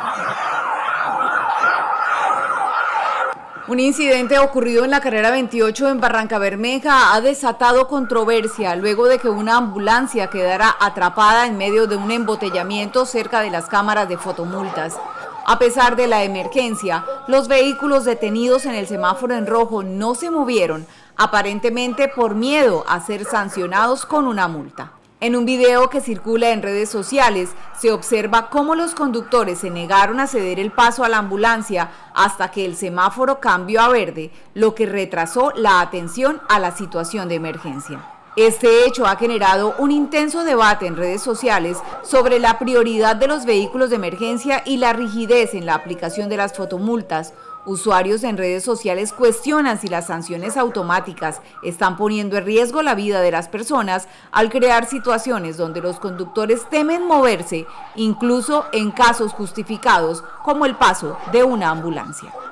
Un incidente ocurrido en la carrera 28 en Barrancabermeja ha desatado controversia luego de que una ambulancia quedara atrapada en medio de un embotellamiento cerca de las cámaras de fotomultas. A pesar de la emergencia, los vehículos detenidos en el semáforo en rojo no se movieron, aparentemente por miedo a ser sancionados con una multa. En un video que circula en redes sociales, se observa cómo los conductores se negaron a ceder el paso a la ambulancia hasta que el semáforo cambió a verde, lo que retrasó la atención a la situación de emergencia. Este hecho ha generado un intenso debate en redes sociales sobre la prioridad de los vehículos de emergencia y la rigidez en la aplicación de las fotomultas. Usuarios en redes sociales cuestionan si las sanciones automáticas están poniendo en riesgo la vida de las personas al crear situaciones donde los conductores temen moverse, incluso en casos justificados como el paso de una ambulancia.